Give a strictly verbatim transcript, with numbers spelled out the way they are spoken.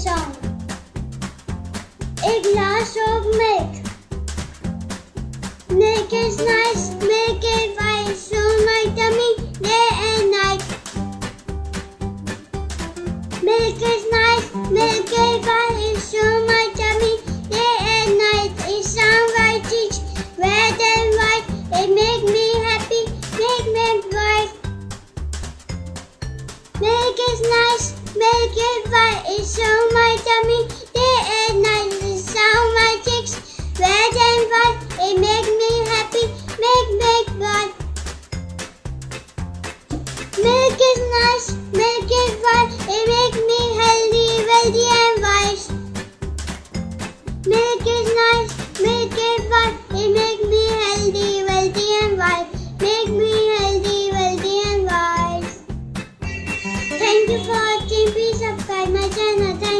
song. A glass of milk. Milk is nice, milk is white, so my tummy day and night. Milk is nice, milk is white, so my tummy day and night. It sounds white cheeks, red and white. It make me happy, make me bright. Milk is nice, milk is white, it so my tummy day and night. It sound my cheeks, red and white. It make me happy, make me bright. Milk is nice, milk is white. It make me healthy, wealthy and wise. Milk is nice, milk is white. It make me healthy, wealthy and wise. Make me healthy, wealthy and wise. Thank you for watching. Please subscribe my channel.